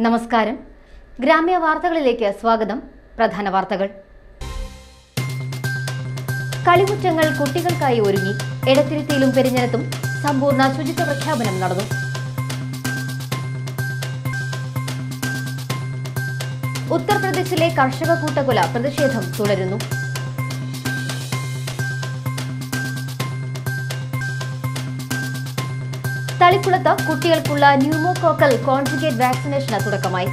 നമസ്കാരം. ഗ്രാമ്യ വാർത്തകളിലേക്ക് സ്വാഗതം. പ്രധാന വാർത്തകൾ. കളിമുറ്റങ്ങൾ കുട്ടികൾക്കായി ഒരുങ്ങി. എടത്തിരുത്തിയിലും പെരിഞ്ഞനത്തും സമ്പൂർണ്ണ ശുചിത്വ പ്രഖ്യാപനം നടന്നു. ഉത്തർപ്രദേശിലെ കർഷക കൂട്ടക്കൊല പ്രതിഷേധം തുടരുന്നു. തളിക്കുളത്ത് കുട്ടികൾക്കുള്ള ന്യൂമോകോക്കൽ കോൺജുഗേറ്റ് വാക്സിനേഷന് തുടക്കമായി.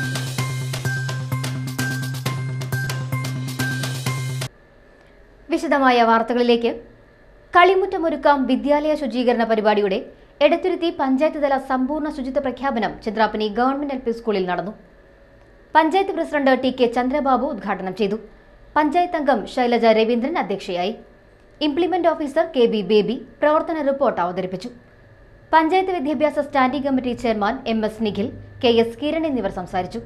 വിശദമായ വാർത്തകളിലേക്ക്. കളിമുറ്റമൊരുക്കാം വിദ്യാലയ ശുചീകരണ പരിപാടിയുടെ എടത്തുരുത്തി പഞ്ചായത്ത് തല സമ്പൂർണ്ണ ശുചിത്വ പ്രഖ്യാപനം ചന്ദ്രാപ്പനി ഗവൺമെന്റ് LP സ്കൂളിൽ നടന്നു. പഞ്ചായത്ത് പ്രസിഡന്റ് TK ചന്ദ്രബാബു ഉദ്ഘാടനം ചെയ്തു. പഞ്ചായത്ത് അംഗം ശൈലജ രവീന്ദ്രൻ അധ്യക്ഷയായി. ഇംപ്ലിമെന്റ് ഓഫീസർ KB ബേബി പ്രവർത്തന റിപ്പോർട്ട് അവതരിപ്പിച്ചു. പഞ്ചായത്ത് വിദ്യാഭ്യാസ standing committee chairman MS Nikhil, KS Kiran എന്നിവർ സംസാരിച്ചു.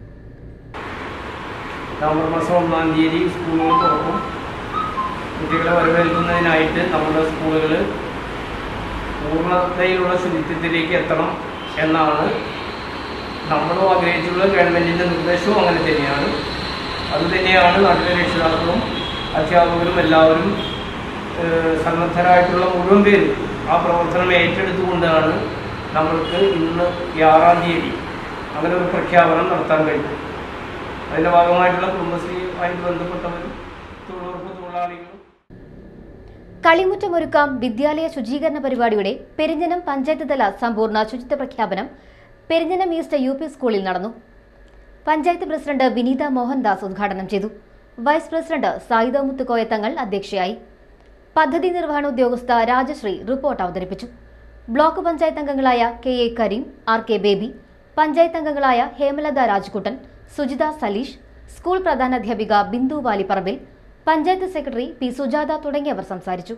നവംബർ മാസം 1-ാം തീയതി സ്കൂളുകൾ തുറക്കും. കുട്ടികളെ വരവേൽക്കുന്നതിനായിട്ട് നമ്മുടെ സ്കൂളുകൾ പൂർണ്ണതയിലുള്ള ശുചിത്വത്തിലേക്ക് എത്തണം എന്നാണ് നമ്മളും ആഗ്രഹിച്ചുള്ള ഗവൺമെൻറ്റിൻ്റെ നിർദ്ദേശവും അങ്ങനെ തന്നെയാണ്. അതുതന്നെയാണ് നാട്ടിലെ രക്ഷിതാക്കളും അധ്യാപകരും എല്ലാവരും സന്നദ്ധരായിട്ടുള്ള മുഴുവൻ പേരും ആ പ്രവർത്തനം ഏറ്റെടുത്തുകൊണ്ടാണ് നമ്മൾക്ക് ഇന്ന് 6-ാം തീയതി അങ്ങനെ ഒരു പ്രഖ്യാപനം നടത്താൻ കഴിഞ്ഞു. അതിൻ്റെ ഭാഗമായിട്ടുള്ള കുടുംബശ്രീയുമായിട്ട് ബന്ധപ്പെട്ടവരും തൊഴിലുറപ്പ് തൊഴിലാളികളും. കളിമുറ്റമൊരുക്കാം വിദ്യാലയ ശുചീകരണ പരിപാടിയുടെ പെരിഞ്ഞനം പഞ്ചായത്ത് തല സമ്പൂർണ്ണ ശുചിത്വ പ്രഖ്യാപനം പെരിഞ്ഞനം ഈസ്റ്റ് UP സ്കൂളിൽ നടന്നു. പഞ്ചായത്ത് പ്രസിഡന്റ് വിനീത മോഹൻദാസ് ഉദ്ഘാടനം ചെയ്തു. വൈസ് പ്രസിഡന്റ് സായിദ മുത്തുക്കോയത്തങ്ങൾ അധ്യക്ഷയായി. പദ്ധതി നിർവഹണ ഉദ്യോഗസ്ഥ രാജശ്രീ റിപ്പോർട്ട് അവതരിപ്പിച്ചു. ബ്ലോക്ക് പഞ്ചായത്ത് അംഗങ്ങളായ KA Kareem, RK Baby, panchayat അംഗങ്ങളായ ഹേമലത രാജ്കുട്ടൻ, സുജിത സലീഷ്, സ്കൂൾ പ്രധാനാധ്യാപിക ബിന്ദു വാലിപ്പറമ്പിൽ, പഞ്ചായത്ത് സെക്രട്ടറി P സുജാത തുടങ്ങിയവർ സംസാരിച്ചു.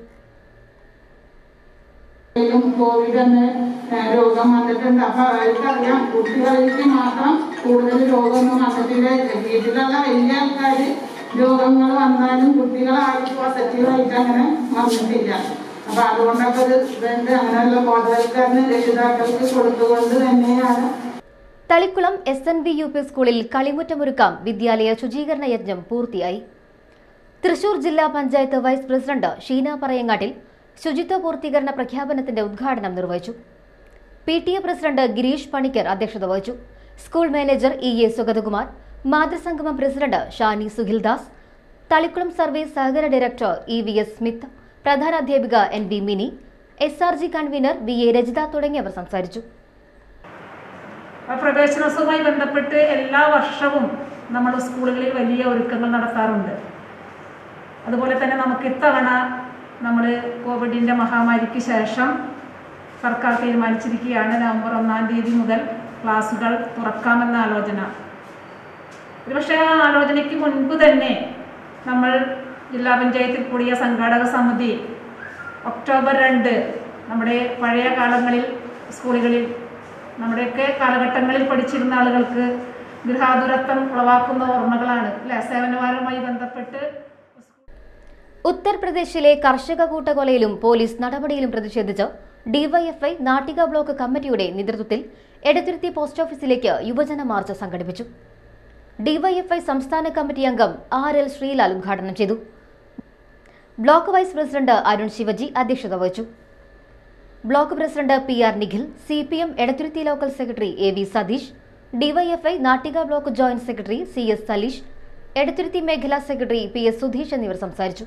കോവിഡ് എന്ന രോഗം വന്നിട്ടുണ്ട്. അപ്പൊ അവർക്കറിയാം കുട്ടികളിലേക്ക് മാത്രം കൂടുതൽ രോഗമൊന്നും വന്നിട്ടില്ല. വീട്ടിലുള്ള വലിയ ആൾക്കാർ രോഗങ്ങൾ വന്നാലും കുട്ടികളായിട്ട് പോസിറ്റീവായിട്ട് അങ്ങനെ വന്നിട്ടില്ല. അപ്പൊ അതുകൊണ്ടൊക്കെ ഒരു ഇതുണ്ട്. അങ്ങനെയുള്ള ബോധവൽക്കരണം രക്ഷിതാക്കൾക്ക് കൊടുത്തുകൊണ്ട് തന്നെയാണ്. തളിക്കുളം SNV UP സ്കൂളിൽ കളിമുറ്റമൊരുക്കാം വിദ്യാലയ ശുചീകരണ യജ്ഞം പൂർത്തിയായി. തൃശൂർ ജില്ലാ പഞ്ചായത്ത് വൈസ് പ്രസിഡന്റ് ഷീന പറയങ്ങാട്ടിൽ ശുചിത്വ പൂർത്തീകരണ പ്രഖ്യാപനത്തിന്റെ ഉദ്ഘാടനം നിർവഹിച്ചു. PTA പ്രസിഡന്റ് ഗിരീഷ് പണിക്കർ അധ്യക്ഷത വഹിച്ചു. സ്കൂൾ മാനേജർ EA സുഗതകുമാർ, മാതൃസംഗമം പ്രസിഡന്റ് ഷാനി സുഹിൽദാസ്, തളിക്കുളം സർവീസ് സഹകരണ ഡയറക്ടർ EVS സ്മിത്ത്, പ്രധാനാധ്യാപിക NB Mini, SRG convener VA Rajitha തുടങ്ങിയവർ സംസാരിച്ചു. പ്രവേശനോത്സവവുമായി ബന്ധപ്പെട്ട് എല്ലാ വർഷവും നമ്മൾ സ്കൂളുകളിൽ വലിയ ഒരുക്കങ്ങൾ നടത്താറുണ്ട്. അതുപോലെ തന്നെ നമുക്ക് ഇത്തവണ നമ്മൾ കോവിഡിൻ്റെ മഹാമാരിക്ക് ശേഷം സർക്കാർ തീരുമാനിച്ചിരിക്കുകയാണ് നവംബർ 1-ാം തീയതി മുതൽ ക്ലാസുകൾ തുറക്കാമെന്ന ആലോചന. ഒരുപക്ഷെ ആ ആലോചനയ്ക്ക് മുൻപ് തന്നെ നമ്മൾ ജില്ലാ പഞ്ചായത്തിൽ കൂടിയ സംഘാടക സമിതി ഒക്ടോബർ 2 നമ്മുടെ പഴയ കാലങ്ങളിൽ സ്കൂളുകളിൽ നമ്മുടെയൊക്കെ കാലഘട്ടങ്ങളിൽ പഠിച്ചിരുന്ന ആളുകൾക്ക് ഗൃഹാതുരത്വം ഉളവാക്കുന്ന ഓർമ്മകളാണ് അല്ലെ സേവനവാരവുമായി ബന്ധപ്പെട്ട്. ഉത്തർപ്രദേശിലെ കർഷക കൂട്ടക്കൊലയിലും പോലീസ് നടപടിയിലും പ്രതിഷേധിച്ച് DYFI നാട്ടിക ബ്ലോക്ക് കമ്മിറ്റിയുടെ നേതൃത്വത്തിൽ എടത്തുരുത്തി പോസ്റ്റ് ഓഫീസിലേക്ക് യുവജന മാർച്ച് സംഘടിപ്പിച്ചു. DYFI സംസ്ഥാന കമ്മിറ്റി അംഗം RL ശ്രീലാൽ ഉദ്ഘാടനം ചെയ്തു. Block vice president Arun Shivaji അധ്യക്ഷത വഹിച്ചു. Block president PR Nikhil, CPM Edathuruthy local secretary AV Satheesh, DYFI Nattika block joint secretary CS Saleesh, Edathuruthy മേഖലാ സെക്രട്ടറി PS സുധീഷ് എന്നിവർ സംസാരിച്ചു.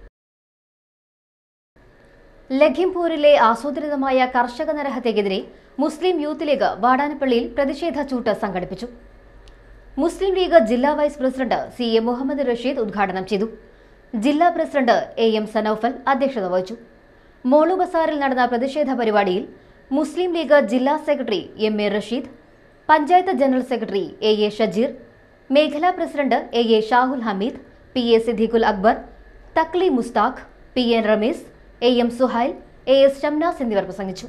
ലഖിംപൂരിലെ ആസൂത്രിതമായ കർഷക നരഹത്യക്കെതിരെ മുസ്ലിം യൂത്ത് ലീഗ് വാടാനപ്പള്ളിയിൽ പ്രതിഷേധ ചൂട്ട് സംഘടിപ്പിച്ചു. മുസ്ലിം ലീഗ് ജില്ലാ vice president CA Muhammad Rasheed ഉദ്ഘാടനം ചെയ്തു. ജില്ലാ പ്രസിഡന്റ് AM സനൌഫൽ അധ്യക്ഷത വഹിച്ചു. മോളു ബസാറിൽ നടന്ന പ്രതിഷേധ പരിപാടിയിൽ മുസ്ലിം ലീഗ് ജില്ലാ secretary MA Rasheed, panchayat general secretary AA Shajeer, മേഖലാ president AA Shahul Hameed, PA Siddiqul Akbar, Thakli Mushtaq, PN Rameez, AM Suhail, AS Shamnas എന്നിവർ പ്രസംഗിച്ചു.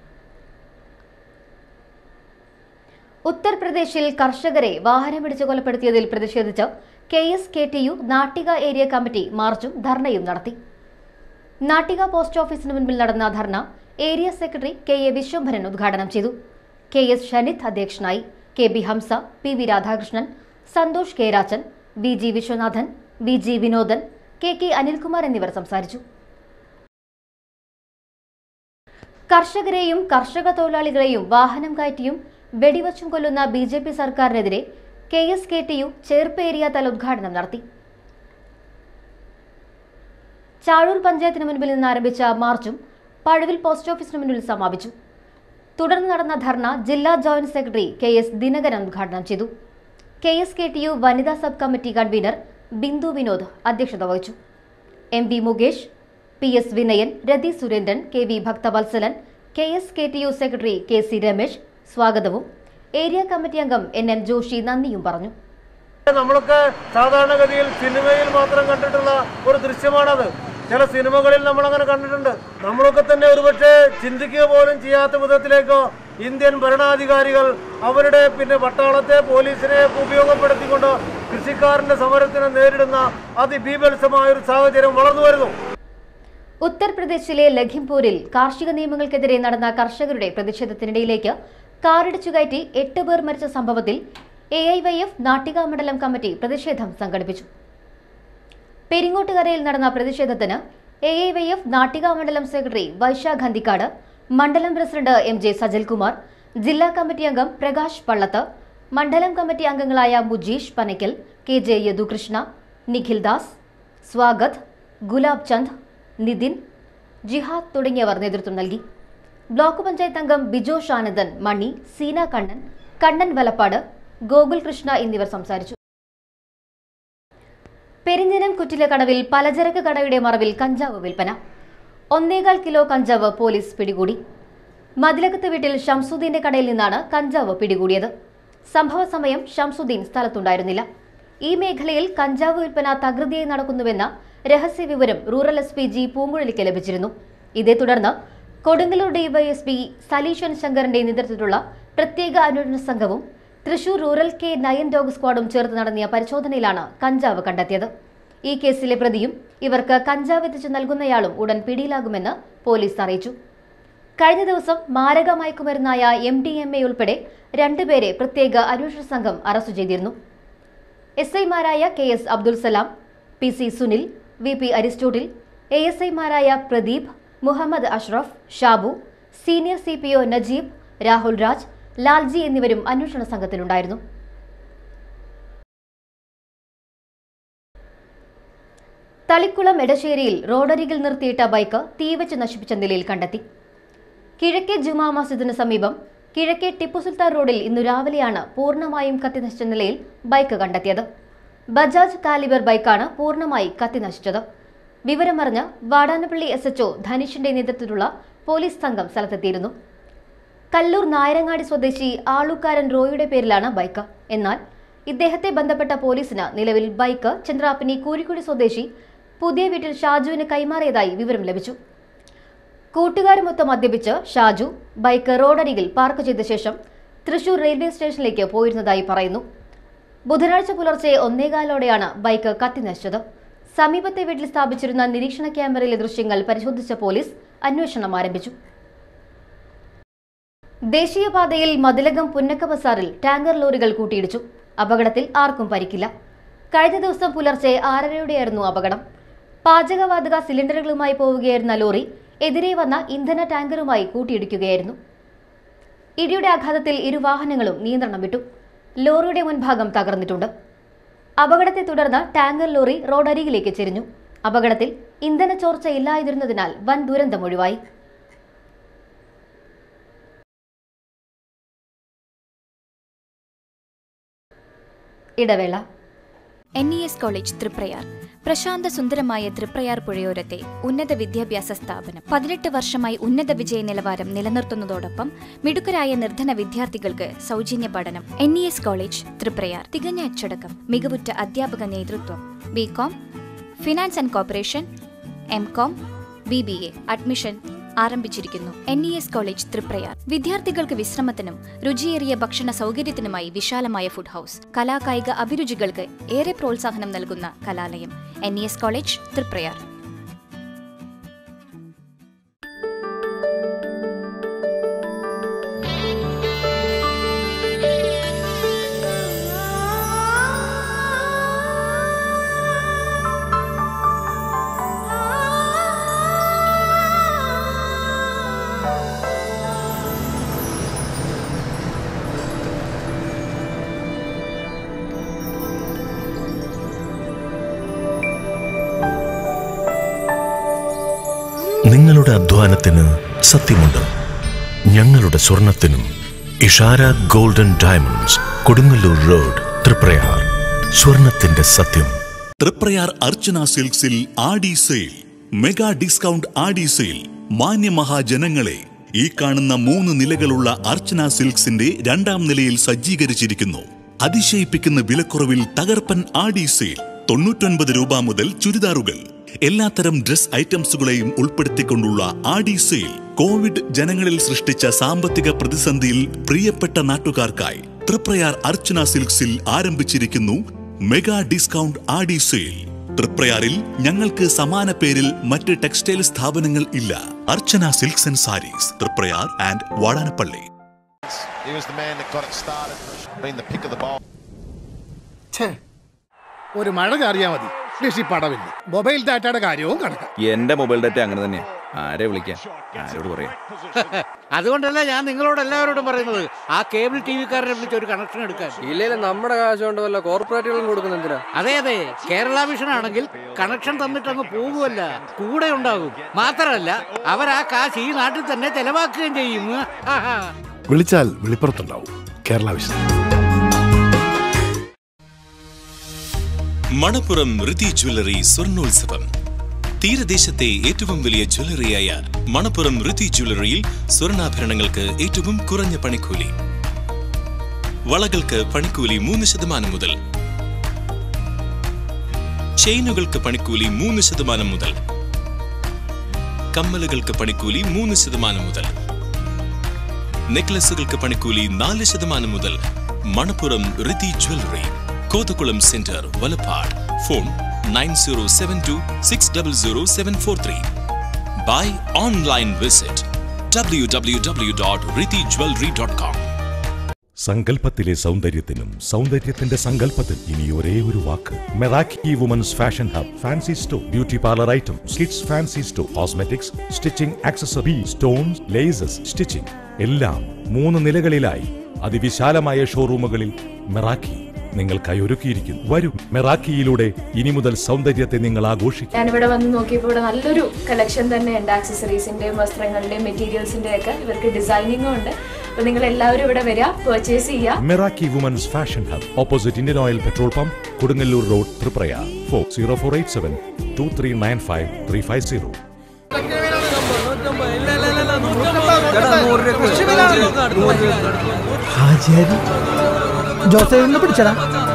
ഉത്തർപ്രദേശിൽ കർഷകരെ വാഹനമിടിച്ച് കൊലപ്പെടുത്തിയതിൽ പ്രതിഷേധിച്ച് KSKTU നാട്ടിക ഏരിയ കമ്മിറ്റി മാർച്ചും ധർണയും നടത്തി. നാട്ടിക പോസ്റ്റ് ഓഫീസിന് മുൻപിൽ നടന്ന ധർണ ഏരിയ സെക്രട്ടറി KA വിശ്വംഭരൻ ഉദ്ഘാടനം ചെയ്തു. KS ഷനിത് അധ്യക്ഷനായി. K B. Hamsa, P V. Radhakrishnan, Santhosh Kerachan, B G. Vishwanathan, B G. Vinodan, K K. Anilkumar എന്നിവർ സംസാരിച്ചു. കർഷകരെയും കർഷക തൊഴിലാളികളെയും വാഹനം കയറ്റിയും വെടിവച്ചും കൊല്ലുന്ന BJP സർക്കാരിനെതിരെ KSKTU ചേർപ്പ് ഏരിയ തല ഉദ്ഘാടനം നടത്തി. ചാഴൂർ പഞ്ചായത്തിന് മുൻപിൽ നിന്ന് ആരംഭിച്ച മാർച്ചും പഴുവിൽ പോസ്റ്റ് ഓഫീസിന് മുന്നിൽ സമാപിച്ചു. തുടർന്ന് നടന്ന ധർണ ജില്ലാ ജോയിന്റ് സെക്രട്ടറി KS ദിനകരൻ ഉദ്ഘാടനം ചെയ്തു. KSKTU വനിതാ sub committee convener Bindu Vinod അധ്യക്ഷത വഹിച്ചു. MB Mukesh, PS Vinayan, Rathi Surendran, KV Bhakthavatsalan, KSKTU secretary KC Ramesh സ്വാഗതവും ഏരിയ കമ്മിറ്റി അംഗം NN ജോഷി നന്ദിയും പറഞ്ഞു. നമ്മളൊക്കെ സാധാരണഗതിയിൽ സിനിമയിൽ മാത്രം കണ്ടിട്ടുള്ള ഒരു ദൃശ്യമാണത്. ചില സിനിമകളിൽ നമ്മളങ്ങനെ കണ്ടിട്ടുണ്ട്. നമ്മളൊക്കെ തന്നെ ഒരുപക്ഷെ ചിന്തിക്കുക പോലും ചെയ്യാത്ത വിധത്തിലേക്ക് ഇന്ത്യൻ ഭരണാധികാരികൾ അവരുടെ പട്ടാളത്തെ പോലീസിനെ ഉപയോഗപ്പെടുത്തിക്കൊണ്ട് കൃഷിക്കാരന്റെ സമരത്തിനെ നേരിടുന്ന അതിഭീഭത്സമായ ഒരു സാഹചര്യം വളർന്നു വരുന്നു. ഉത്തർപ്രദേശിലെ ലഖിംപൂരിൽ കാർഷിക നിയമങ്ങൾക്കെതിരെ നടന്ന കർഷകരുടെ പ്രതിഷേധത്തിനിടയിലേക്ക് കാറിടിച്ചു കയറ്റി 8 പേർ മരിച്ച സംഭവത്തിൽ AIYF നാട്ടിക മണ്ഡലം കമ്മിറ്റി പ്രതിഷേധം സംഘടിപ്പിച്ചു. പെരിങ്ങോട്ടുകരയിൽ നടന്ന പ്രതിഷേധത്തിന് AIYF നാട്ടിക മണ്ഡലം സെക്രട്ടറി വൈശാഖ് അന്തിക്കാട്, മണ്ഡലം പ്രസിഡന്റ് MJ സജൽകുമാർ, ജില്ലാ കമ്മിറ്റി അംഗം പ്രകാശ് പള്ളത്ത്, മണ്ഡലം കമ്മിറ്റി അംഗങ്ങളായ മുജീഷ് പനക്കൽ, KJ യദുകൃഷ്ണ, നിഖിൽ ദാസ്, സ്വാഗത്, ഗുലാബ് ചന്ദ്, നിതിൻ, ജിഹാദ് തുടങ്ങിയവർ നേതൃത്വം നൽകി. ബ്ലോക്ക് പഞ്ചായത്ത് അംഗം ബിജോഷ് ആനന്ദൻ, മണി, സീന കണ്ണൻ, കണ്ണൻ വലപ്പാട്, ഗോകുൽ കൃഷ്ണ എന്നിവർ സംസാരിച്ചു. പെരിഞ്ഞനം കുറ്റിലക്കടവിൽ പലചരക്ക് കടയുടെ മറവിൽ കഞ്ചാവ് വിൽപ്പന. 1.25 കിലോ കഞ്ചാവ് പോലീസ് പിടികൂടി. മതിലകത്ത് വീട്ടിൽ ഷംസുദ്ദീന്റെ കടയിൽ നിന്നാണ് കഞ്ചാവ് പിടികൂടിയത്. സംഭവ സമയം ഷംസുദ്ദീൻ സ്ഥലത്തുണ്ടായിരുന്നില്ല. ഈ മേഖലയിൽ കഞ്ചാവ് വിൽപ്പന തകൃതിയായി നടക്കുന്നുവെന്ന രഹസ്യ വിവരം റൂറൽ SP G പൂങ്കുഴലിക്ക് ലഭിച്ചിരുന്നു. ഇതേ തുടർന്ന് കൊടുങ്ങല്ലൂർ DYSP സലീഷൻ ശങ്കറിന്റെ നേതൃത്വത്തിലുള്ള പ്രത്യേക അന്വേഷണ സംഘവും തൃശൂർ റൂറൽ K9 ഡോഗ് സ്ക്വാഡും ചേർത്ത് നടത്തിയ പരിശോധനയിലാണ് കഞ്ചാവ് കണ്ടെത്തിയത്. ഈ കേസിലെ പ്രതിയും ഇവർക്ക് കഞ്ചാവ് എത്തിച്ചു നൽകുന്നയാളും ഉടൻ പിടിയിലാകുമെന്ന് പോലീസ് അറിയിച്ചു. കഴിഞ്ഞ ദിവസം മാരക മയക്കുമരുന്നായ MDMA ഉൾപ്പെടെ 2 പേരെ പ്രത്യേക അന്വേഷണ സംഘം അറസ്റ്റ് ചെയ്തിരുന്നു. SI-മാരായ KS Abdul Salam, PC Sunil, VP Aristotle, ASI-മാരായ പ്രദീപ്, മുഹമ്മദ് അഷ്റഫ്, ഷാബു, സീനിയർ CPO നജീബ്, രാഹുൽ രാജ്, ലാൽജി എന്നിവരും അന്വേഷണ സംഘത്തിലുണ്ടായിരുന്നു. തളിക്കുളം എടശ്ശേരിയിൽ റോഡരികിൽ നിർത്തിയിട്ട ബൈക്ക് തീവച്ച് നശിപ്പിച്ച നിലയിൽ കണ്ടെത്തി. കിഴക്കേ ജുമാ മസ്ജിദിന് സമീപം കിഴക്കേ ടിപ്പു സുൽത്താൻ റോഡിൽ ഇന്നു രാവിലെയാണ് പൂർണ്ണമായും കത്തിനശിച്ച നിലയിൽ ബൈക്ക് കണ്ടെത്തിയത്. ബജാജ് കാലിബർ ബൈക്കാണ് പൂർണ്ണമായി കത്തിനശിച്ചത്. വിവരമറിഞ്ഞ് വാടാനപ്പള്ളി SHO ധനീഷിന്റെ നേതൃത്വത്തിലുള്ള പോലീസ് സംഘം സ്ഥലത്തെത്തിയിരുന്നു. കല്ലൂർ നായരങ്ങാടി സ്വദേശി ആളൂക്കാരൻ റോയിയുടെ പേരിലാണ് ബൈക്ക്. എന്നാൽ ഇദ്ദേഹത്തെ ബന്ധപ്പെട്ട പോലീസിന് നിലവിൽ ബൈക്ക് ചന്ദ്രാപ്പിനി കൂരിക്കുടി സ്വദേശി പുതിയ വീട്ടിൽ ഷാജുവിന് കൈമാറിയതായി വിവരം ലഭിച്ചു. കൂട്ടുകാരുമൊത്ത് മദ്യപിച്ച് ഷാജു ബൈക്ക് റോഡരികിൽ പാർക്ക് ചെയ്ത ശേഷം തൃശൂർ റെയിൽവേ സ്റ്റേഷനിലേക്ക് പോയിരുന്നതായി പറയുന്നു. ബുധനാഴ്ച പുലർച്ചെ 1:15ഓടെയാണ് ബൈക്ക് കത്തിനശിച്ചത്. സമീപത്തെ വീട്ടിൽ സ്ഥാപിച്ചിരുന്ന നിരീക്ഷണ ക്യാമറയിലെ ദൃശ്യങ്ങൾ പരിശോധിച്ച പോലീസ് അന്വേഷണം ആരംഭിച്ചു. ദേശീയപാതയിൽ മതിലകം പുന്നക്ക ബസാറിൽ ടാങ്കർ ലോറികൾ കൂട്ടിയിടിച്ചു. അപകടത്തിൽ ആർക്കും പരിക്കില്ല. കഴിഞ്ഞ ദിവസം പുലർച്ചെ 6:30ഓടെയായിരുന്നു അപകടം. പാചകവാതക സിലിണ്ടറുകളുമായി പോവുകയായിരുന്ന ലോറി എതിരെ വന്ന ഇന്ധന ടാങ്കറുമായി കൂട്ടിയിടിക്കുകയായിരുന്നു. ഇടിയുടെ ആഘാതത്തിൽ 2 വാഹനങ്ങളും നിയന്ത്രണം വിട്ടു. ലോറിയുടെ മുൻഭാഗം തകർന്നിട്ടുണ്ട്. അപകടത്തെ തുടർന്ന് ടാങ്കർ ലോറി റോഡരികിലേക്ക് ചെരിഞ്ഞു. അപകടത്തിൽ ഇന്ധന ചോർച്ച ഇല്ലാതിരുന്നതിനാൽ വൻ ദുരന്തം ഒഴിവായി. ഇടവേള. NES കോളേജ് തൃപ്രയാർ പ്രശാന്ത സുന്ദരമായ തൃപ്രയാർ പുഴയോരത്തെ ഉന്നത വിദ്യാഭ്യാസ സ്ഥാപനം 18 വർഷമായി ഉന്നത വിജയ നിലവാരം നിലനിർത്തുന്നതോടൊപ്പം മിടുക്കരായ നിർധന വിദ്യാർത്ഥികൾക്ക് സൗജന്യ പഠനം. NES കോളേജ് തൃപ്രയാർ തികഞ്ഞ അച്ചടക്കം, മികവുറ്റ അധ്യാപക നേതൃത്വം, BCom, finance and corporation, MCom, BBA admission ആരംഭിച്ചിരിക്കുന്നു. NES കോളേജ് തൃപ്രയാർ വിദ്യാർത്ഥികൾക്ക് വിശ്രമത്തിനും രുചിയേറിയ ഭക്ഷണ സൗകര്യത്തിനുമായി വിശാലമായ ഫുഡ് ഹൗസ്, കലാകായിക അഭിരുചികൾക്ക് ഏറെ പ്രോത്സാഹനം നൽകുന്ന കലാലയം. NES college Triprayar. നിങ്ങളുടെ അധ്വാനത്തിന് സത്യമുണ്ട്. ഞങ്ങളുടെ സ്വർണത്തിനും. Ishara golden diamonds, Kodungallur road, Triprayar. സ്വർണത്തിന്റെ സത്യം. തൃപ്രയാർ അർച്ചന സിൽക്സിൽ Aadi sale, mega discount Aadi sale. മാന്യ മഹാജനങ്ങളെ, ഈ കാണുന്ന 3 നിലകളുള്ള അർച്ചന സിൽക്സിന്റെ 2ാം നിലയിൽ സജ്ജീകരിച്ചിരിക്കുന്നു. അതിശയിപ്പിക്കുന്ന വിലക്കുറവിൽ തകർപ്പൻ ആടി സെയിൽ. 99 രൂപ മുതൽ ചുരിദാറുകൾ, എല്ലാത്തരം ഡ്രസ് ഐറ്റംസുകളെയും ഉൾപ്പെടുത്തിക്കൊണ്ടുള്ള ആടി സെയിൽ. കോവിഡ് ജനങ്ങളിൽ സൃഷ്ടിച്ച സാമ്പത്തിക പ്രതിസന്ധിയിൽ പ്രിയപ്പെട്ട നാട്ടുകാർക്കായി തൃപ്രയാർ അർച്ചന സിൽക്സിൽ ആരംഭിച്ചിരിക്കുന്നു മെഗാ ഡിസ്കൗണ്ട് ആടി സെയിൽ. തൃപ്രയാറിൽ ഞങ്ങൾക്ക് സമാന പേരിൽ മറ്റ് ടെക്സ്റ്റൈൽ സ്ഥാപനങ്ങൾ ഇല്ല. Archana silks and saris, Triprayar and Vadanappally. ഒരു മഴ ചാറിയാ മതി, പടവില്ല. മൊബൈൽ ഡാറ്റയുടെ കാര്യവും കണക്കാം. എന്റെ മൊബൈൽ ഡാറ്റ അങ്ങനെ തന്നെയാ. ആരെ വിളിക്കാൻ, ആരോട് പറയാം? അതുകൊണ്ടല്ല ഞാൻ നിങ്ങളോട് എല്ലാവരോടും പറയുന്നത്, ആ കേബിൾ ടി വിക്കാരനെ വിളിച്ച് ഒരു കണക്ഷൻ എടുക്കാൻ. ഇല്ലെങ്കിൽ നമ്മുടെ കാശ് കൊണ്ട് വല്ല കോർപ്പറേറ്റുകളും കൊടുക്കുന്ന എന്തിനാ? അതെ അതെ, കേരള വിഷൻ ആണെങ്കിൽ കണക്ഷൻ തന്നിട്ടങ്ങ് പോകുമല്ല, കൂടെ ഉണ്ടാകും. മാത്രമല്ല അവർ ആ കാശ് ഈ നാട്ടിൽ തന്നെ ചെലവാക്കുകയും ചെയ്യും. വിളിച്ചാൽ വെളിപ്പുറത്തുണ്ടാവും. കേരള വിഷൻ. മണപ്പുറം ഋതി ജ്വല്ലറി സ്വർണോത്സവം. തീരദേശത്തെ ഏറ്റവും വലിയ ജ്വല്ലറിയായ മണപ്പുറം ഋതി ജ്വല്ലറിയിൽ സ്വർണ്ണാഭരണങ്ങൾക്ക് ഏറ്റവും കുറഞ്ഞ പണിക്കൂലി. വളകൾക്ക് പണിക്കൂലി 3% മുതൽ, ചെയിനുകൾക്ക് പണിക്കൂലി 3% മുതൽ, കമ്മലുകൾക്ക് പണിക്കൂലി 3% മുതൽ, നെക്ലസുകൾക്ക് പണിക്കൂലി 4% മുതൽ. Manappuram Riti jewellery, Kothakulam centre, Valappad. Phone 9072600743. Buy online, visit www.ritijewelry.com. സങ്കല്പത്തിലെ സൗന്ദര്യത്തിനും സൗന്ദര്യത്തിന്റെ സങ്കല്പത്തിൽ ഇനി ഒരേ ഒരു വാക്ക്. Meraki women's fashion hub, fancy store, beauty parlour items, kids fancy store, cosmetics, stitching, accessory, stones, laces, stitching എല്ലാം 3 നിലകളിലായി അതിവിശാലമായ ഷോറൂമുകളിൽ മെറാക്കി നിങ്ങൾക്കായി ഒരുക്കിയിരിക്കുന്നു. വരും, മെറാക്കിയിലൂടെ ഇനി മുതൽ സൗന്ദര്യത്തെ നിങ്ങൾ ആഘോഷിക്കും. ഞാനിവിടെ വന്ന് നോക്കിയപ്പോൾ ഇവിടെ നല്ലൊരു കളക്ഷൻ തന്നെയുണ്ട്. ആക്സസറീസിന്റെയും വസ്ത്രങ്ങളുടെയും മെറ്റീരിയൽസിന്റെയും ഒക്കെ ഇവർക്ക് ഡിസൈനിങ്ങും ഉണ്ട്. അപ്പൊ നിങ്ങൾ എല്ലാവരും ഇവിടെ വരിക, പർച്ചേസ് ചെയ്യുക. Meraki women's fashion hub, opposite Indian oil petrol pump, Kodungallur road, Triprayar. 04872395 ജോസഫിനെ പിടിച്ചടാ.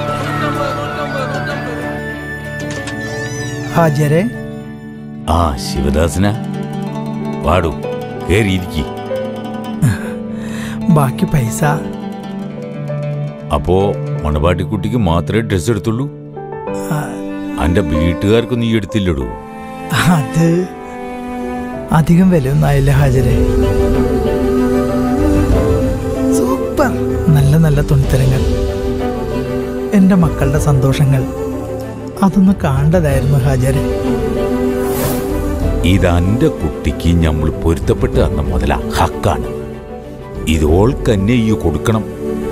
ഹാജരെ. ആ ശിവദാസന, പാടൂ, കേറിയിരിക്കി. ബാക്കി പൈസ? അപ്പോ മണവാട്ടിക്കുട്ടിക്ക് മാത്രമേ ഡ്രസ് എടുത്തുള്ളൂ? അന്റെ വീട്ടുകാർക്ക് നീ എടുത്തില്ലടൂ? അത് അധികം വിലയൊന്നായില്ല ഹാജരെ. സൂപ്പർ നല്ല നല്ല തുണിത്തരങ്ങൾ, എൻ്റെ മക്കളുടെ സന്തോഷങ്ങൾ, അതൊന്ന് കാണേണ്ടതായിരുന്നു ഹാജരെ. ഇതെന്റെ കുട്ടിക്ക് നമ്മൾ പൊരുത്തപ്പെട്ട് തന്ന മുതല ഹക്കാണ്. ഇതോൾക്കന്നെ ഈ കൊടുക്കണം.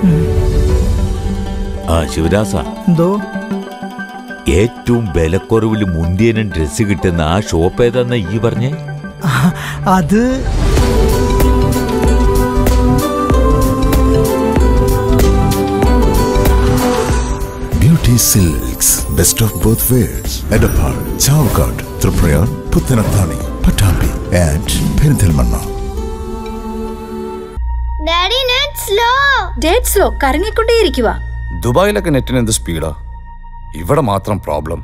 ആ ശിവദാസ, എന്തോ? ഏറ്റവും വിലക്കുറവിൽ മുന്തിയനും ഡ്രസ് കിട്ടുന്ന ആ ഷോപ്പ് ഏതാന്ന ഈ പറഞ്ഞേ? അത് beauty silks, best of both worlds. Edappal, Chavakkad, Triprayar, Puthanathani, Pattambi and Perinthalmanna. Daddy net slow. Dead slow, കറങ്ങിക്കൊണ്ടേയിരിക്കുക. ദുബായിലൊക്കെ നെറ്റിന് എന്ത് സ്പീഡാ, ഇവിടെ മാത്രം problem.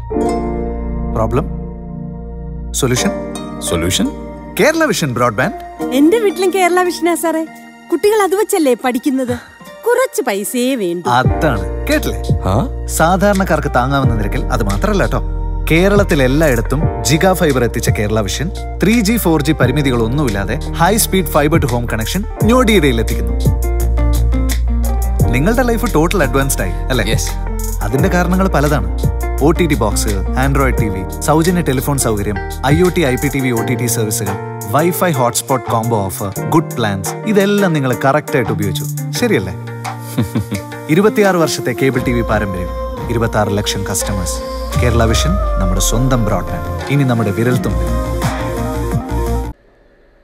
Solution Kerala vision broadband. എന്റെ വീട്ടിലും കേരള വിഷനാ സാറേ. കുട്ടികൾ അത് വെച്ചല്ലേ പഠിക്കുന്നത്. കുറച്ച് പൈസയെ വേണ്ടു. അതാണ് കേട്ടില്ലേ? സാധാരണക്കാർക്ക് താങ്ങാവുന്ന നിരക്കിൽ. അത് മാത്രല്ല കേട്ടോ, കേരളത്തിൽ എല്ലായിടത്തും ജിഗാ ഫൈബർ എത്തിച്ച കേരള വിഷൻ 3G 4G പരിമിതികളൊന്നുമില്ലാതെ high speed fibre to home connection ഞൊടിയിടയിൽ എത്തിക്കുന്നു. നിങ്ങളുടെ ലൈഫ് ടോട്ടൽ അഡ്വാൻസ്ഡ് ആയി അല്ലേ? അതിന്റെ കാരണങ്ങൾ പലതാണ്. OTT ബോക്സ്, ആൻഡ്രോയിഡ് TV, സൗജന്യ ടെലിഫോൺ സൗകര്യം, IoT IPTV OTT സർവീസുകൾ, wifi hotspot combo offer, good plans, ഇതെല്ലാം നിങ്ങൾ കറക്റ്റ് ആയിട്ട് ഉപയോഗിച്ചു, ശരിയല്ലേ? 26 വർഷത്തെ കേബിൾ TV പാരമ്പര്യം, 26 ലക്ഷം കസ്റ്റമേഴ്സ്. കേരള വിഷൻ നമ്മുടെ സ്വന്തം ബ്രോഡ്ബാൻഡ്, ഇനി നമ്മുടെ വിരൽത്തുമ്പിൽ.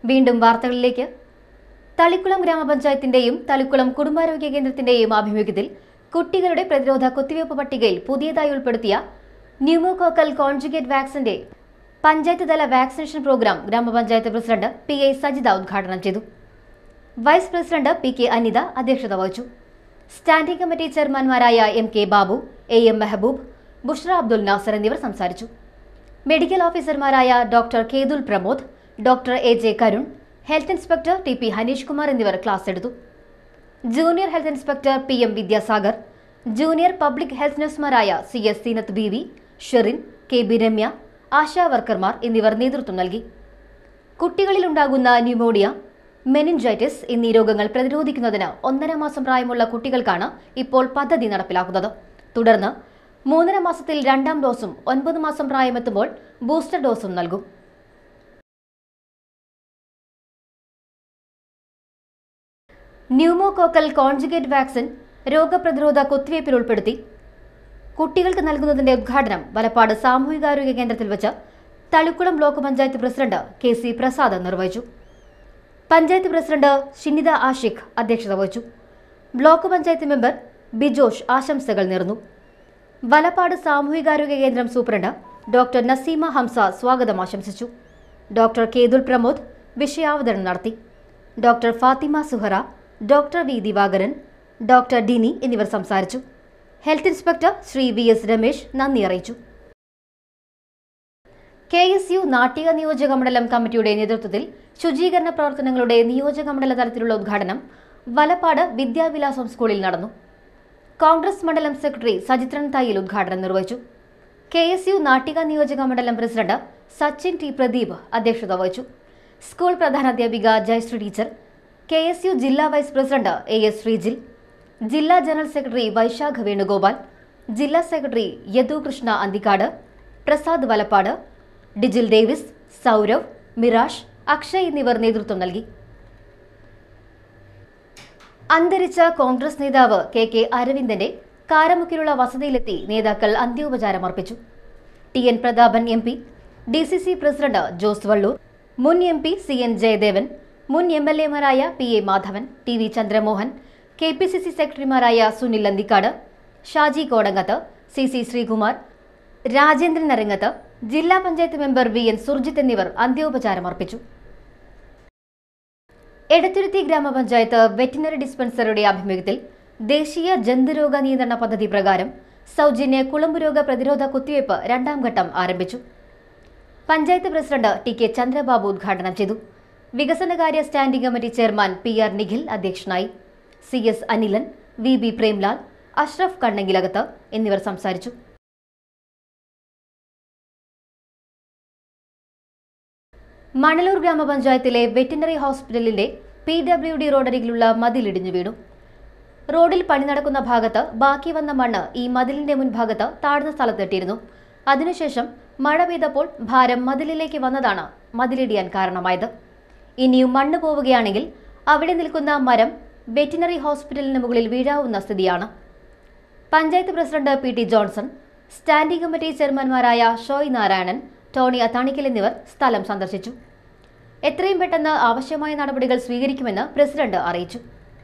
വീണ്ടും വാർത്തകളിലേക്ക്. തളിക്കുളം ഗ്രാമപഞ്ചായത്തിന്റെയും തളിക്കുളം കുടുംബാരോഗ്യ കേന്ദ്രത്തിന്റെയും ആഭിമുഖ്യത്തിൽ കുട്ടികളുടെ പ്രതിരോധ കുത്തിവയ്പ് പട്ടികയിൽ പുതിയതായി ഉൾപ്പെടുത്തിയ ന്യൂമോകോക്കൽ കോൺജുഗേറ്റ് വാക്സിന്റെ പഞ്ചായത്ത് തല vaccination programme grama panchayat president PA Sajitha ഉദ്ഘാടനം ചെയ്തു. വൈസ് പ്രസിഡന്റ് PK അനിത അധ്യക്ഷത വഹിച്ചു. സ്റ്റാൻഡിംഗ് കമ്മിറ്റി ചെയർമാൻമാരായ MK ബാബു, AM മെഹബൂബ്, ബുഷ്ര അബ്ദുൽ നാസർ എന്നിവർ സംസാരിച്ചു. മെഡിക്കൽ ഓഫീസർമാരായ doctor Kethul Pramod, doctor AJ Karun, health inspector TP Haneesh Kumar എന്നിവർ ക്ലാസ് എടുത്തു. Junior health inspector PM Vidyasagar, junior public health നഴ്സുമാരായ CS സീനത്ത് ബീവി, ഷെറിൻ, KB രമ്യ, ആശാ വർക്കർമാർ എന്നിവർ നേതൃത്വം നൽകി. കുട്ടികളിൽ ഉണ്ടാകുന്ന ന്യൂമോണിയ, മെനിഞ്ചൈറ്റിസ് എന്നീ രോഗങ്ങൾ പ്രതിരോധിക്കുന്നതിന് 1.5 മാസം പ്രായമുള്ള കുട്ടികൾക്കാണ് ഇപ്പോൾ പദ്ധതി നടപ്പിലാക്കുന്നത്. തുടർന്ന് 3.5 മാസത്തിൽ 2ാം ഡോസും 9 മാസം പ്രായമെത്തുമ്പോൾ ബൂസ്റ്റർ ഡോസും നൽകും. ന്യൂമോകോക്കൽ കോൺജുഗേറ്റ് വാക്സിൻ രോഗപ്രതിരോധ കുത്തിവയ്പിൽ ഉൾപ്പെടുത്തി കുട്ടികൾക്ക് നൽകുന്നതിന്റെ ഉദ്ഘാടനം വലപ്പാട് സാമൂഹികാരോഗ്യ കേന്ദ്രത്തിൽ വെച്ച് Thalikulam block panchayat president KC Prasad നിർവഹിച്ചു. പഞ്ചായത്ത് പ്രസിഡന്റ് ഷിനിത ആഷിഖ് അധ്യക്ഷത വഹിച്ചു. ബ്ലോക്ക് പഞ്ചായത്ത് മെമ്പർ ബിജോഷ് ആശംസകൾ നേർന്നു. വലപ്പാട് സാമൂഹികാരോഗ്യ കേന്ദ്രം സൂപ്രണ്ട് ഡോക്ടർ നസീമ ഹംസ സ്വാഗതം ആശംസിച്ചു. ഡോക്ടർ കേതുൽ പ്രമോദ് വിഷയാവതരണം നടത്തി. Doctor Fathima Suhara, doctor V Divakaran, doctor Dini എന്നിവർ സംസാരിച്ചു. Health inspector Shri VS Ramesh നന്ദി അറിയിച്ചു. KSU നാട്ടിക നിയോജക മണ്ഡലം കമ്മിറ്റിയുടെ നേതൃത്വത്തിൽ ശുചീകരണ പ്രവർത്തനങ്ങളുടെ നിയോജക മണ്ഡല തലത്തിലുള്ള ഉദ്ഘാടനം വലപ്പാട് വിദ്യാവിലാസം സ്കൂളിൽ നടന്നു. കോൺഗ്രസ് മണ്ഡലം സെക്രട്ടറി സജിത്രൻ തയ്യിൽ ഉദ്ഘാടനം നിർവഹിച്ചു. KSU നാട്ടിക നിയോജക മണ്ഡലം പ്രസിഡന്റ് സച്ചിൻ T പ്രദീപ് അധ്യക്ഷത വഹിച്ചു. സ്കൂൾ പ്രധാനാധ്യാപിക ജയശ്രീ ടീച്ചർ, KSU ജില്ലാ വൈസ് പ്രസിഡന്റ് AS ശ്രീജിൽ, ജില്ലാ ജനറൽ സെക്രട്ടറി വൈശാഖ വേണുഗോപാൽ, ജില്ലാ സെക്രട്ടറി യദു കൃഷ്ണ അന്തിക്കാട്, പ്രസാദ് വലപ്പാട്, ഡിജിൽ ഡേവിസ്, സൗരവ്, മിറാഷ്, അക്ഷയ് എന്നിവർ നേതൃത്വം നൽകി. അന്തരിച്ച കോൺഗ്രസ് നേതാവ് KK അരവിന്ദന്റെ കാരമുക്കിലുള്ള വസതിയിലെത്തി നേതാക്കൾ അന്ത്യോപചാരം അർപ്പിച്ചു. TN Prathapan MP, DCC president Jose Valloor, മുൻ MP CN ജയദേവൻ, മുൻ MLA മാരായ PA Madhavan, TV Chandramohan, KPCC സെക്രട്ടറിമാരായ സുനിൽ അന്തിക്കാട്, ഷാജി കോടങ്ങത്ത്, CC ശ്രീകുമാർ, രാജേന്ദ്രൻ അരങ്ങത്ത്, ജില്ലാ പഞ്ചായത്ത് മെമ്പർ VN സുർജിത്ത് എന്നിവർ അന്ത്യോപചാരം അർപ്പിച്ചു. എടത്തുരുത്തി ഗ്രാമപഞ്ചായത്ത് വെറ്റിനറി ഡിസ്പെൻസറിയുടെ ആഭിമുഖ്യത്തിൽ ദേശീയ ജന്തുരോഗ നിയന്ത്രണ പദ്ധതി പ്രകാരം സൗജന്യ കുളമ്പുരോഗ പ്രതിരോധ കുത്തിവയ്പ് 2ാം ഘട്ടം ആരംഭിച്ചു. പഞ്ചായത്ത് പ്രസിഡന്റ് TK ചന്ദ്രബാബു ഉദ്ഘാടനം ചെയ്തു. വികസനകാര്യ standing committee chairman PR Nikhil അധ്യക്ഷനായി. CS അനിലൻ, VB പ്രേംലാൽ, അഷ്റഫ് കണ്ണങ്കിലകത്ത് എന്നിവർ സംസാരിച്ചു. മണലൂർ ഗ്രാമപഞ്ചായത്തിലെ വെറ്റിനറി ഹോസ്പിറ്റലിന്റെ PWD റോഡരികിലുള്ള മതിലിടിഞ്ഞു വീണു. റോഡിൽ പണി നടക്കുന്ന ഭാഗത്ത് ബാക്കി വന്ന മണ്ണ് ഈ മതിലിന്റെ മുൻഭാഗത്ത് താഴ്ന്ന സ്ഥലത്തെത്തിയിരുന്നു. അതിനുശേഷം മഴ പെയ്തപ്പോൾ ഭാരം മതിലിലേക്ക് വന്നതാണ് മതിലിടിയാൻ കാരണമായത്. ഇനിയും മണ്ണ് പോവുകയാണെങ്കിൽ അവിടെ നിൽക്കുന്ന മരം വെറ്റിനറി ഹോസ്പിറ്റലിന് മുകളിൽ വീഴാവുന്ന സ്ഥിതിയാണ്. Panchayat president PT Johnson, standing committee ചെയർമാൻമാരായ ഷോയ് നാരായണൻ, ടോണി അത്താണിക്കൽ എന്നിവർ സ്ഥലം സന്ദർശിച്ചു. എത്രയും പെട്ടെന്ന് ആവശ്യമായ നടപടികൾ സ്വീകരിക്കുമെന്ന് പ്രസിഡന്റ് അറിയിച്ചു.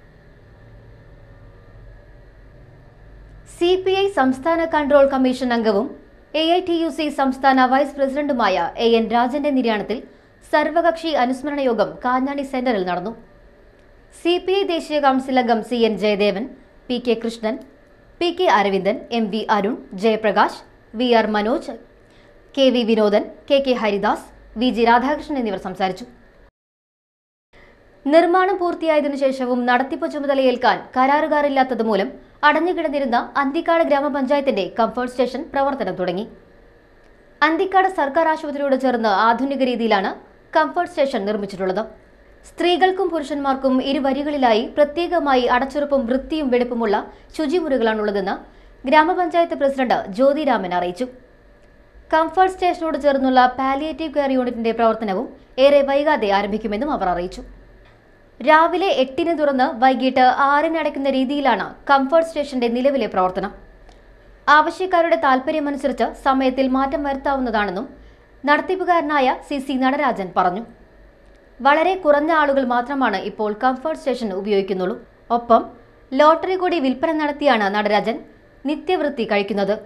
CPI സംസ്ഥാന കൺട്രോൾ കമ്മീഷൻ അംഗവും AITUC സംസ്ഥാന വൈസ് പ്രസിഡന്റുമായ AN രാജന്റെ നിര്യാണത്തിൽ സർവകക്ഷി അനുസ്മരണ യോഗം കാഞ്ഞാണി സെന്ററിൽ നടന്നു. CPI ദേശീയ കൗൺസിൽ അംഗം CN Jayadevan, PK Krishnan, PK Aravindan, MV Arun, Jayaprakash, VR Manoj, KV Vinodan, KK Haridas, VG Radhakrishnan എന്നിവർ സംസാരിച്ചു. നിർമ്മാണം പൂർത്തിയായതിനു ശേഷവും നടത്തിപ്പ് ചുമതലയേൽക്കാൻ കരാറുകാരില്ലാത്തതുമൂലം അടഞ്ഞുകിടന്നിരുന്ന അന്തിക്കാട് ഗ്രാമപഞ്ചായത്തിന്റെ കംഫർട്ട് സ്റ്റേഷൻ പ്രവർത്തനം തുടങ്ങി. അന്തിക്കാട് സർക്കാർ ആശുപത്രിയോട് ചേർന്ന് ആധുനിക രീതിയിലാണ് കംഫർട്ട് സ്റ്റേഷൻ നിർമ്മിച്ചിട്ടുള്ളത്. സ്ത്രീകൾക്കും പുരുഷന്മാർക്കും ഇരുവരികളിലായി പ്രത്യേകമായി അടച്ചുറപ്പും വൃത്തിയും വെടിപ്പുമുള്ള ശുചിമുറികളാണുള്ളതെന്ന് ഗ്രാമപഞ്ചായത്ത് പ്രസിഡന്റ് ജ്യോതിരാമൻ അറിയിച്ചു. കംഫർട്ട് സ്റ്റേഷനോട് ചേർന്നുള്ള പാലിയേറ്റീവ് കെയർ യൂണിറ്റിന്റെ പ്രവർത്തനവും ഏറെ വൈകാതെ ആരംഭിക്കുമെന്നും അവർ അറിയിച്ചു. രാവിലെ 8-ന് തുറന്ന് വൈകിട്ട് 6-ന് അടയ്ക്കുന്ന രീതിയിലാണ് കംഫർട്ട് സ്റ്റേഷന്റെ നിലവിലെ പ്രവർത്തനം. ആവശ്യക്കാരുടെ താൽപര്യമനുസരിച്ച് സമയത്തിൽ മാറ്റം വരുത്താവുന്നതാണെന്നും നടത്തിപ്പുകാരനായ CC നടരാജൻ പറഞ്ഞു. വളരെ കുറഞ്ഞ ആളുകൾ മാത്രമാണ് ഇപ്പോൾ കംഫർട്ട് സ്റ്റേഷൻ ഉപയോഗിക്കുന്നുള്ളൂ. ഒപ്പം ലോട്ടറി കൂടി വിൽപ്പന നടത്തിയാണ് നടരാജൻ നിത്യവൃത്തി കഴിക്കുന്നത്.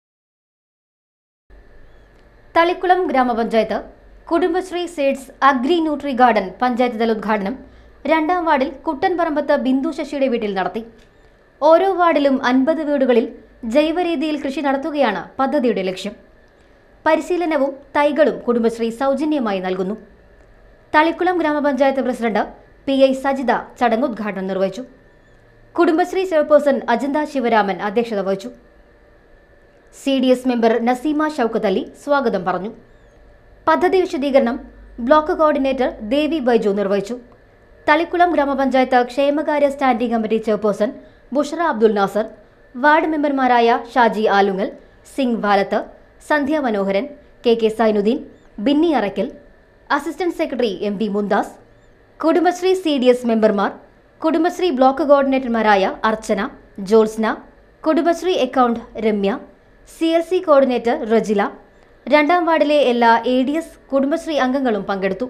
Thalikulam grama panchayat Kudumbashree seeds agri nutri garden panchayat തല ഉദ്ഘാടനം 2ാം വാർഡിൽ കുട്ടൻപറമ്പത്ത് ബിന്ദു ശശിയുടെ വീട്ടിൽ നടത്തി. ഓരോ വാർഡിലും 50 വീടുകളിൽ ജൈവരീതിയിൽ കൃഷി നടത്തുകയാണ് പദ്ധതിയുടെ ലക്ഷ്യം. പരിശീലനവും തൈകളും കുടുംബശ്രീ സൗജന്യമായി നൽകുന്നു. തളിക്കുളം ഗ്രാമപഞ്ചായത്ത് പ്രസിഡന്റ് PI സജിത ചടങ്ങ് ഉദ്ഘാടനം നിർവഹിച്ചു. കുടുംബശ്രീ ചെയർപേഴ്സൺ അജിന്ത ശിവരാമൻ അധ്യക്ഷത വഹിച്ചു. CDS മെമ്പർ നസീമ ഷൌക്കത്ത് അലി സ്വാഗതം പറഞ്ഞു. പദ്ധതി വിശദീകരണം ബ്ലോക്ക് കോർഡിനേറ്റർ ദേവി ബൈജു നിർവഹിച്ചു. തളിക്കുളം ഗ്രാമപഞ്ചായത്ത് ക്ഷേമകാര്യ standing committee chairperson Bushara Abdul Nasar, ward മെമ്പർമാരായ Shaji Alungal, Singh Valath, Sandhya Manoharan, KK Sainudheen, Binni Araykkal, assistant secretary MD Munthas, Kudumbashree CDS മെമ്പർമാർ, കുടുംബശ്രീ ബ്ലോക്ക് കോർഡിനേറ്റർമാരായ Archana, Jyotsna, Kudumbashree account Ramya, CLC coordinator Rajila, 2ാം വാർഡിലെ എല്ലാ ADS കുടുംബശ്രീ അംഗങ്ങളും പങ്കെടുത്തു.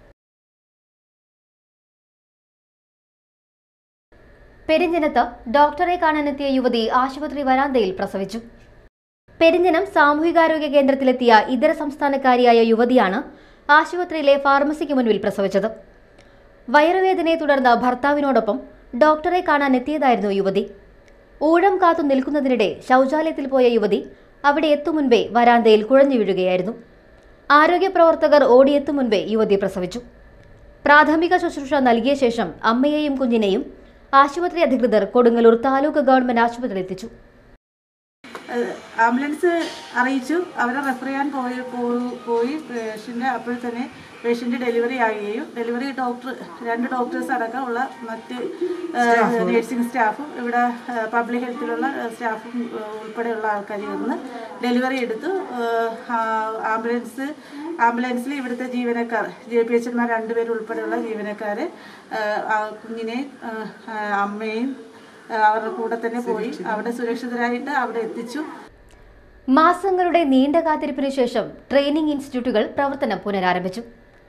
പെരിഞ്ഞനത്ത് ഡോക്ടറെ കാണാനെത്തിയ യുവതി ആശുപത്രി വരാന്തയിൽ പ്രസവിച്ചു. പെരിഞ്ഞനം സാമൂഹികാരോഗ്യ കേന്ദ്രത്തിലെത്തിയ ഇതര സംസ്ഥാനക്കാരിയായ യുവതിയാണ് ആശുപത്രിയിലെ ഫാർമസിക്ക് മുൻപിൽ പ്രസവിച്ചത്. വയറുവേദനയെ തുടർന്ന് ഭർത്താവിനോടൊപ്പം ഡോക്ടറെ കാണാനെത്തിയതായിരുന്നു യുവതി. ഊഴം കാത്തു നിൽക്കുന്നതിനിടെ ശൗചാലയത്തിൽ പോയ യുവതി അവിടെ എത്തും മുൻപേ വരാന്തയിൽ കുഴഞ്ഞു വീഴുകയായിരുന്നു. ആരോഗ്യ പ്രവർത്തകർ ഓടിയെത്തും മുൻപേ യുവതി പ്രസവിച്ചു. പ്രാഥമിക ശുശ്രൂഷ നൽകിയ ശേഷം അമ്മയെയും കുഞ്ഞിനെയും ആശുപത്രി അധികൃതർ കൊടുങ്ങല്ലൂർ താലൂക്ക് ഗവൺമെന്റ് ആശുപത്രിയിൽ എത്തിച്ചു. ആംബുലൻസ് അറിയിച്ചു. അവരെ റെഫർ ചെയ്യാൻ പോയി പേഷ്യൻ്റ് അപ്പോൾ തന്നെ പേഷ്യൻ്റ് ഡെലിവറി ആകുകയും ഡെലിവറി രണ്ട് ഡോക്ടേഴ്സ് അടക്കമുള്ള മറ്റ് നേഴ്സിംഗ് സ്റ്റാഫും ഇവിടെ പബ്ലിക് ഹെൽത്തിലുള്ള സ്റ്റാഫും ഉൾപ്പെടെയുള്ള ആൾക്കാർ ചേർന്ന് ഡെലിവറി എടുത്തു. ആംബുലൻസിൽ ഇവിടുത്തെ ജീവനക്കാർ JPHന്മാർ 2 പേർ ഉൾപ്പെടെയുള്ള ജീവനക്കാർ കുഞ്ഞിനെയും അമ്മയും അവരുടെ കൂടെ തന്നെ പോയി അവിടെ സുരക്ഷിതരായിട്ട് അവിടെ എത്തിച്ചു. മാസങ്ങളുടെ നീണ്ട കാത്തിരിപ്പിനു ശേഷം ട്രെയിനിംഗ് ഇൻസ്റ്റിറ്റ്യൂട്ടുകൾ പ്രവർത്തനം പുനരാരംഭിച്ചു.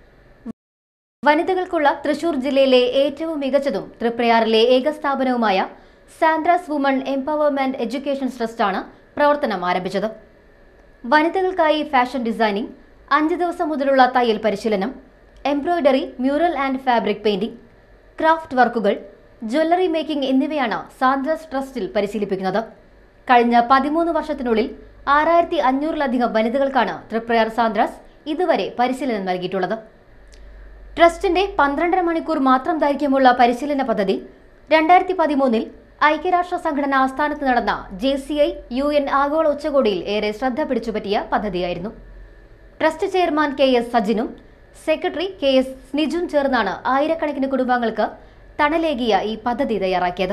വനിതകൾക്കുള്ള തൃശൂർ ജില്ലയിലെ ഏറ്റവും മികച്ചതും തൃപ്രയാറിലെ ഏക സ്ഥാപനവുമായ സാൻഡ്രാസ് വുമൺ എംപവർമെന്റ് എഡ്യൂക്കേഷൻ ട്രസ്റ്റാണ് പ്രവർത്തനം ആരംഭിച്ചത്. വനിതകൾക്കായി ഫാഷൻ ഡിസൈനിംഗ്, 5 ദിവസം മുതലുള്ള തയ്യൽ പരിശീലനം, embroidery, mural and fabric painting, craft വർക്കുകൾ, ജ്വല്ലറി മേക്കിംഗ് എന്നിവയാണ് സാൻഡ്രാസ് ട്രസ്റ്റിൽ പരിശീലിപ്പിക്കുന്നത്. കഴിഞ്ഞ 13 വർഷത്തിനുള്ളിൽ 6500-ലധികം വനിതകൾക്കാണ് തൃപ്രയാർ സാൻഡ്രാസ് ഇതുവരെ പരിശീലനം നൽകിയിട്ടുള്ളത്. ട്രസ്റ്റിന്റെ 12.5 മണിക്കൂർ മാത്രം ദൈർഘ്യമുള്ള പരിശീലന പദ്ധതി 2013-ൽ ഐക്യരാഷ്ട്ര സംഘടന ആസ്ഥാനത്ത് നടന്ന JCI UN ആഗോള ഉച്ചകോടിയിൽ ഏറെ ശ്രദ്ധ പിടിച്ചുപറ്റിയ പദ്ധതിയായിരുന്നു. ട്രസ്റ്റ് ചെയർമാൻ KS സജിനും സെക്രട്ടറി KS സ്നിജും ചേർന്നാണ് ആയിരക്കണക്കിന് കുടുംബങ്ങൾക്ക് തണലേകിയ ഈ പദ്ധതി തയ്യാറാക്കിയത്.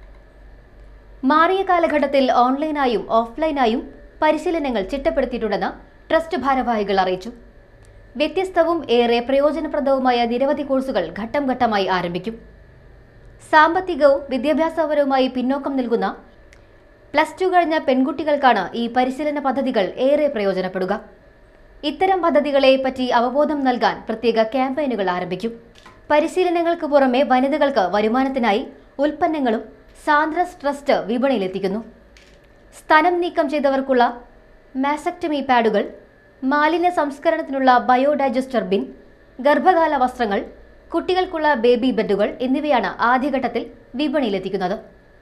മാറിയ കാലഘട്ടത്തിൽ ഓൺലൈനായും ഓഫ്ലൈനായും പരിശീലനങ്ങൾ ചിട്ടപ്പെടുത്തിയിട്ടുണ്ടെന്ന് ട്രസ്റ്റ് ഭാരവാഹികൾ അറിയിച്ചു. വ്യത്യസ്തവും ഏറെ പ്രയോജനപ്രദവുമായ നിരവധി കോഴ്സുകൾ ഘട്ടം ഘട്ടമായി ആരംഭിക്കും. സാമ്പത്തികവും വിദ്യാഭ്യാസപരവുമായി പിന്നോക്കം നിൽക്കുന്ന +2 കഴിഞ്ഞ പെൺകുട്ടികൾക്കാണ് ഈ പരിശീലന പദ്ധതികൾ ഏറെ പ്രയോജനപ്പെടുക. ഇത്തരം പദ്ധതികളെ പറ്റി അവബോധം നൽകാൻ പ്രത്യേക ക്യാമ്പയിനുകൾ ആരംഭിക്കും. പരിശീലനങ്ങൾക്ക് പുറമെ വനിതകൾക്ക് വരുമാനത്തിനായി ഉൽപ്പന്നങ്ങളും സാൻഡ്രാസ് ട്രസ്റ്റ് വിപണിയിലെത്തിക്കുന്നു. സ്തനം നീക്കം ചെയ്തവർക്കുള്ള മാസക്ടമി പാഡുകൾ, മാലിന്യ സംസ്കരണത്തിനുള്ള ബയോഡൈജസ്റ്റർ ബിൻ, ഗർഭകാല വസ്ത്രങ്ങൾ, കുട്ടികൾക്കുള്ള ബേബി ബെഡുകൾ എന്നിവയാണ് ആദ്യഘട്ടത്തിൽ വിപണിയിലെത്തിക്കുന്നത്.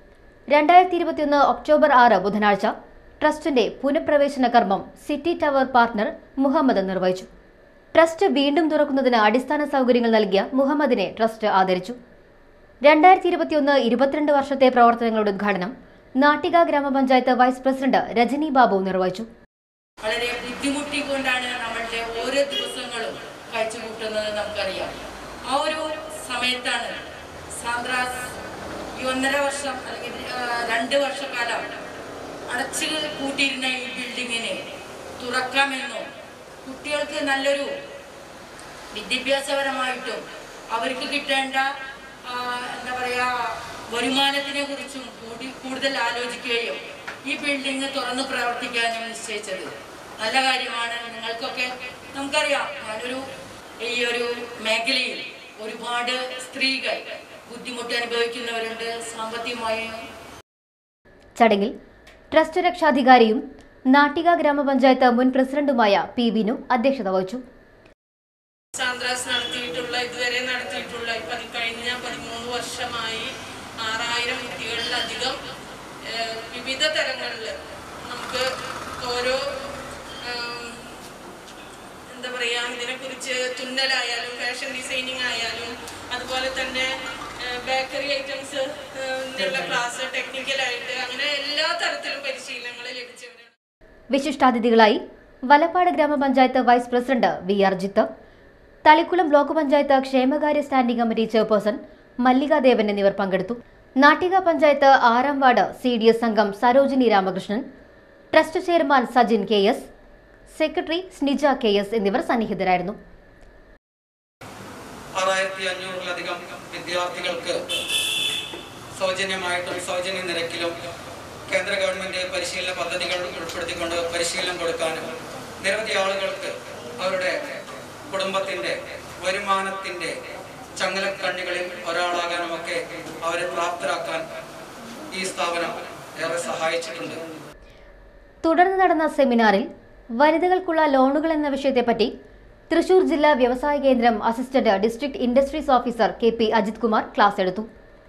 2021 ഒക്ടോബർ 6 ബുധനാഴ്ച ട്രസ്റ്റിന്റെ പുനഃപ്രവേശന കർമ്മം സിറ്റി ടവർ പാർട്ണർ മുഹമ്മദ് നിർവഹിച്ചു. ട്രസ്റ്റ് വീണ്ടും തുറക്കുന്നതിന് അടിസ്ഥാന സൗകര്യങ്ങൾ നൽകിയ മുഹമ്മദിനെ ട്രസ്റ്റ് ആദരിച്ചു. 2021-22 വർഷത്തെ പ്രവർത്തനങ്ങളുടെ ഉദ്ഘാടനം നാട്ടിക ഗ്രാമപഞ്ചായത്ത് വൈസ് പ്രസിഡന്റ് രജനി ബാബു നിർവഹിച്ചു. വളരെ ബുദ്ധിമുട്ടിക്കൊണ്ടാണ് നമ്മളുടെ ഓരോ ദിവസങ്ങളും കഴിച്ചുകൂട്ടുന്നത് നമുക്കറിയാം. ആ ഒരു സമയത്താണ് സാൻഡ്രാസ് ഈ 1.5 വർഷം അല്ലെങ്കിൽ 2 വർഷക്കാലം അടച്ചു കൂട്ടിയിരുന്ന ഈ ബിൽഡിങ്ങിനെ തുറക്കാമെന്നും കുട്ടികൾക്ക് നല്ലൊരു വിദ്യാഭ്യാസപരമായിട്ടും അവർക്ക് കിട്ടേണ്ട എന്താ പറയുക വരുമാനത്തിനെ കുറിച്ചും കൂടുതൽ ആലോചിക്കുകയും ഈ ബിൽഡിംഗ് തുറന്ന് പ്രവർത്തിക്കാനും നിശ്ചയിച്ചത് നല്ല കാര്യമാണ്. നിങ്ങൾക്കൊക്കെ നമുക്കറിയാം, ഈ ഒരു മേഖലയിൽ ഒരുപാട് സ്ത്രീകൾ ബുദ്ധിമുട്ട് അനുഭവിക്കുന്നവരുണ്ട്. സാമ്പത്തികമായും. ചടങ്ങിൽ ട്രസ്റ്റ് രക്ഷാധികാരിയും നാട്ടിക ഗ്രാമപഞ്ചായത്ത് മുൻ പ്രസിഡന്റുമായ പി വിനു അധ്യക്ഷത വഹിച്ചു. സാന്ദ്രാസ് നടത്തിയിട്ടുള്ള ഇതുവരെ നടത്തിയിട്ടുള്ള കഴിഞ്ഞ 13 വർഷമായി 6000 കുട്ടികളിലധികം വിവിധ തരങ്ങളിൽ നമുക്ക് ഓരോ എന്താ പറയുക ഇതിനെക്കുറിച്ച് തുന്നലായാലും ഫാഷൻ ഡിസൈനിങ് ആയാലും അതുപോലെ തന്നെ ബേക്കറി ഐറ്റംസ് ക്ലാസ് ടെക്നിക്കലായിട്ട് അങ്ങനെ എല്ലാ തരത്തിലും പരിശീലനങ്ങൾ ലഭിച്ചവരാണ്. വിശിഷ്ടാതിഥികളായി Valappad grama panchayat vice president V R Jith, Thalikulam block panchayat ക്ഷേമകാര്യ സ്റ്റാൻഡിംഗ് കമ്മിറ്റി ചെയർപേഴ്സൺ മല്ലികാദേവൻ എന്നിവർ പങ്കെടുത്തു. നാട്ടിക പഞ്ചായത്ത് 6ാം വാർഡ് CDS അംഗം Sarojini Ramakrishnan, trust chairman Sajin KS, secretary Snija KS എന്നിവർ സന്നിഹിതരായിരുന്നു. 6500-ലധികം വിദ്യാർത്ഥികൾക്ക് സൗജന്യമായിട്ടും സൗജന്യ നിരക്കിലും കേന്ദ്ര ഗവൺമെന്റ് പരിശീലന പദ്ധതികൾ ഉൾപ്പെടുത്തിക്കൊണ്ട് പരിശീലനം കൊടുക്കാനും നിരവധി ആളുകൾക്ക് അവരുടെ കുടുംബത്തിന്റെ വരുമാനത്തിന്റെ ചങ്ങലക്കണ്ണികളിൽ ഒരാളാകാനുമൊക്കെ അവരെ പ്രാപ്തരാക്കാൻ ഈ സ്ഥാപനം ഏറെ സഹായിച്ചിട്ടുണ്ട്. തുടർന്ന് നടന്ന സെമിനാറിൽ വനിതകൾക്കുള്ള ലോണുകൾ എന്ന വിഷയത്തെപ്പറ്റി തൃശൂർ ജില്ലാ വ്യവസായ കേന്ദ്രം assistant district industries officer KP Ajith Kumar class എടുത്തു.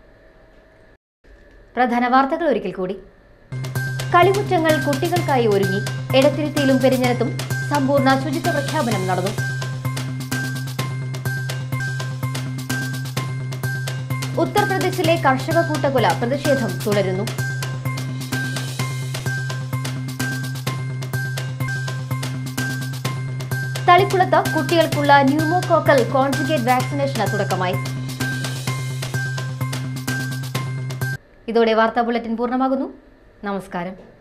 പ്രധാന വാർത്തകൾ ഒരിക്കൽ കൂടി. കളിമുറ്റങ്ങൾ കുട്ടികൾക്കായി ഒരുങ്ങി. എടത്തിരുത്തിയിലും പെരിഞ്ഞനത്തും സമ്പൂർണ്ണ ശുചിത്വ പ്രഖ്യാപനം നടന്നു. ഉത്തർപ്രദേശിലെ കർഷക കൂട്ടക്കൊല പ്രതിഷേധം തുടരുന്നു. തളിക്കുളത്ത് കുട്ടികൾക്കുള്ള ന്യൂമോകോക്കൽ കോൺജുഗേറ്റ് വാക്സിനേഷന് തുടക്കമായി. ഇതോടെ വാർത്താ ബുള്ളറ്റിൻ പൂർണ്ണമാകുന്നു. നമസ്കാരം.